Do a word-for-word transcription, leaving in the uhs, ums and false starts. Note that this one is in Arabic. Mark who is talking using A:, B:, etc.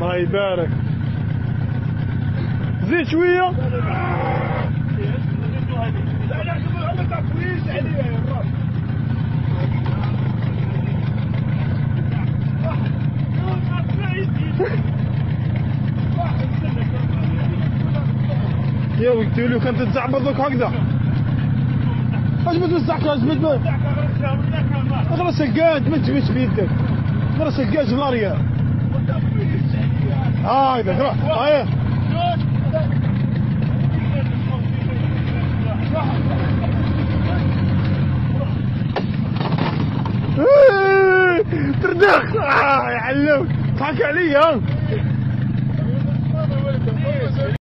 A: الله يبارك. زيد شويه. يا قلت له كنت تزعبط دوك هكذا. اش بتوزعك اش بت اغرى سقاج ما تجمش بيدك. اغرى سقاج ماريا. هاي ذا روح هاي. تردخ. آه يا علو ضحك علي ها.